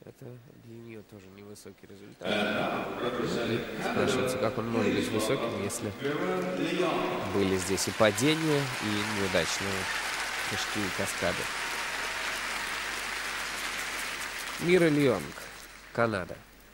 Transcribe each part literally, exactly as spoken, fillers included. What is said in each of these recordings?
Это для нее тоже невысокий результат. Спрашивается, как он может быть высоким, если были здесь и падения, и неудачные прыжки и каскады. Мира Льонг, Канада.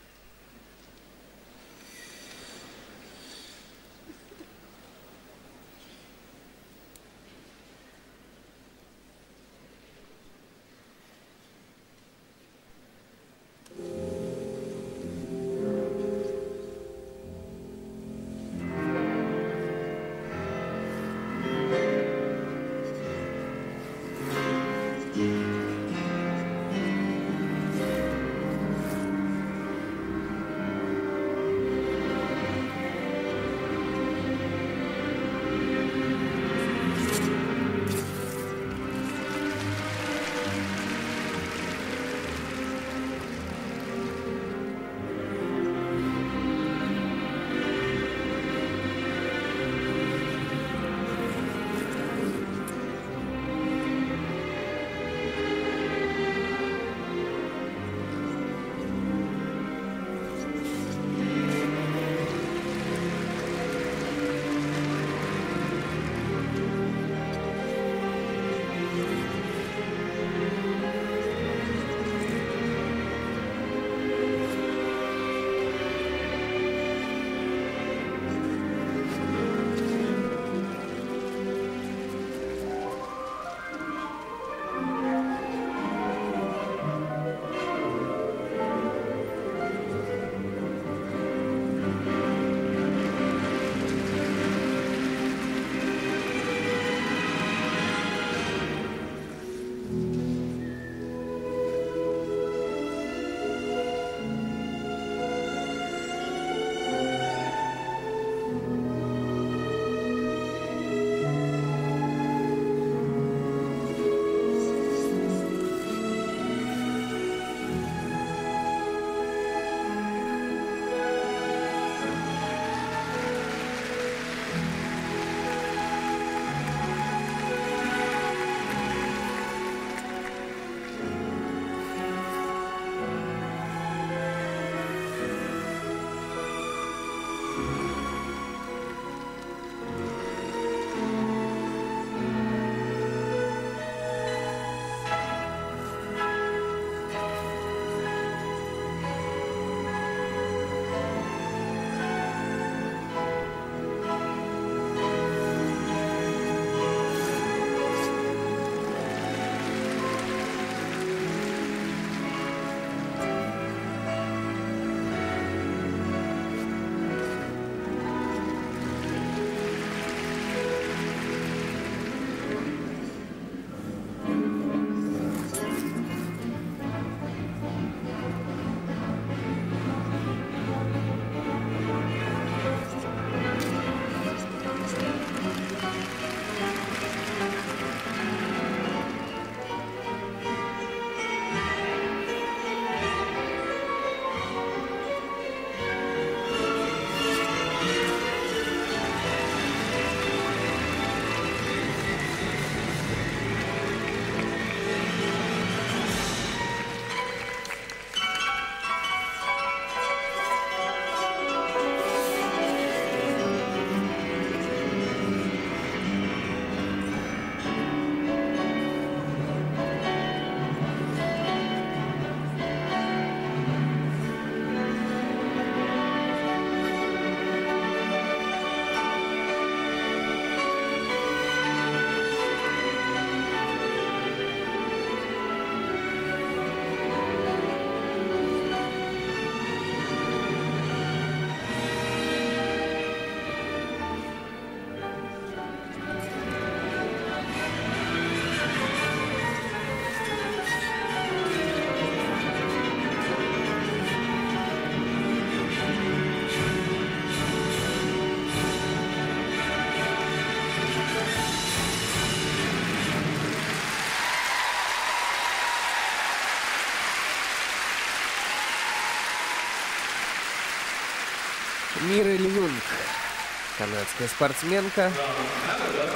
Мира Льонг, канадская спортсменка.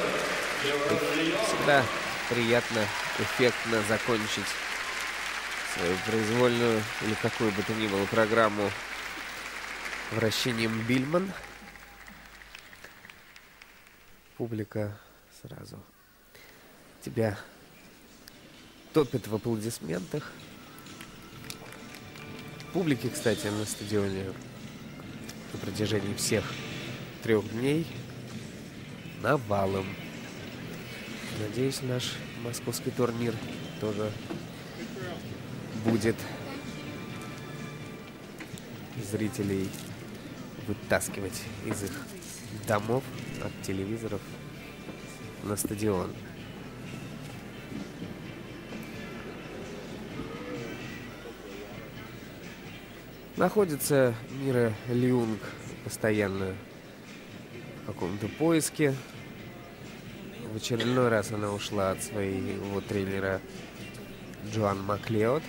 И всегда приятно, эффектно закончить произвольную или какую бы то ни было программу вращением Бильман. Публика сразу тебя топит в аплодисментах. Публики, кстати, на стадионе на протяжении всех трех дней навалом. Надеюсь, наш московский турнир тоже будет зрителей вытаскивать из их домов, от телевизоров на стадион. Находится Мира Льюнг постоянно в каком-то поиске. В очередной раз она ушла от своего тренера Джоан Маклеод.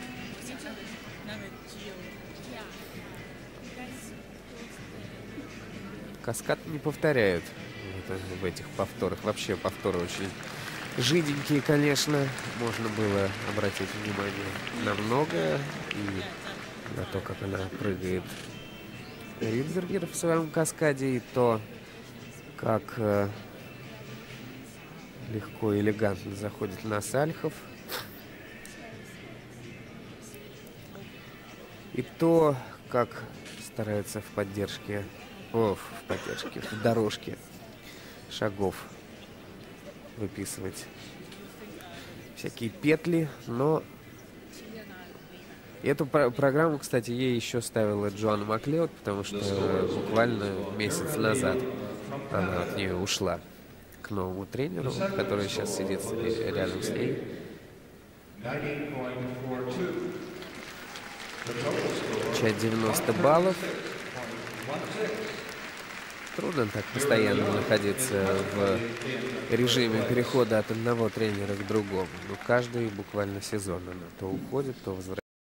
Каскад не повторяют в этих повторах. Вообще повторы очень жиденькие, конечно. Можно было обратить внимание на многое. И на то, как она прыгает Ридсбергер в своем каскаде. И то, как э, легко и элегантно заходит на Сальхов. И то, как старается в поддержке, о, в поддержке, в дорожке шагов выписывать всякие петли. Но эту про программу, кстати, ей еще ставила Джоан Маклеод, потому что буквально месяц назад она от нее ушла к новому тренеру, который сейчас сидит рядом с ней. Получает девяносто баллов. Трудно так постоянно находиться в режиме перехода от одного тренера к другому. Но каждый буквально сезон она то уходит, то возвращается.